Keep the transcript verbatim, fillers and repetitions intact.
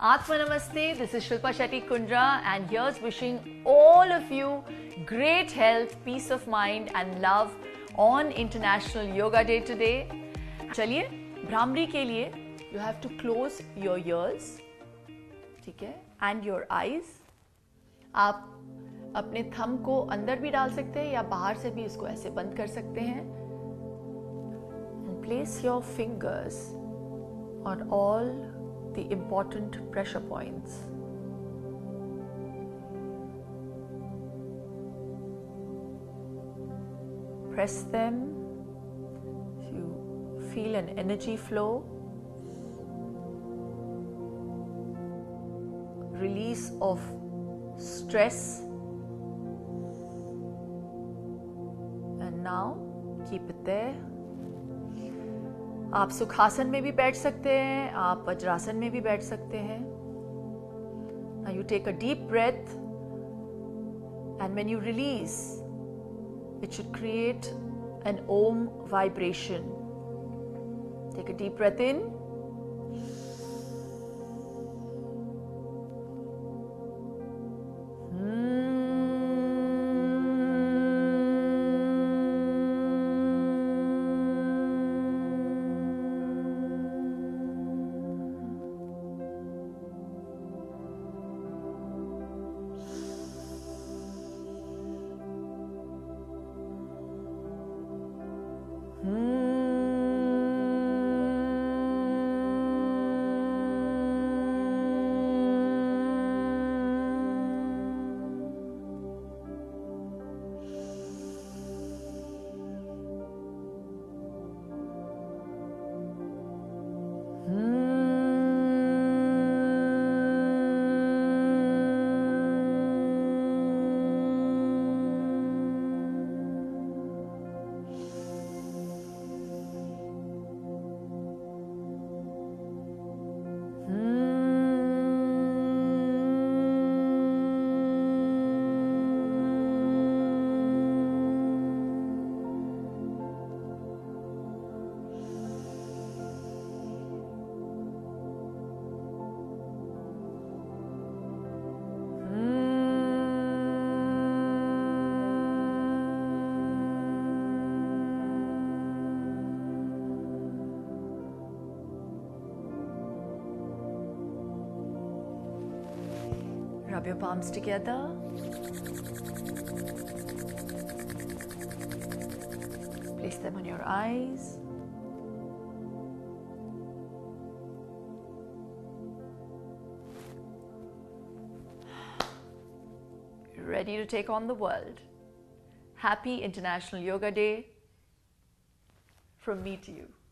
Atma Namaste, this is Shilpa Shetty Kundra and here's wishing all of you great health, peace of mind and love on International Yoga Day today. चलिए भ्रामरी के लिए you have to close your ears, ठीक है, and your eyes. आप अपने thumb को अंदर भी डाल सकते हैं या बाहर से भी इसको ऐसे बंद कर सकते हैं. And place your fingers on all the important pressure points. Press them. You feel an energy flow. Release of stress. And now keep it there. आप सुखासन में भी बैठ सकते हैं, आप वज्रासन में भी बैठ सकते हैं. Now you take a deep breath and when you release, it should create an Om vibration. Take a deep breath in. Rub your palms together. Place them on your eyes. You're ready to take on the world. Happy International Yoga Day from me to you.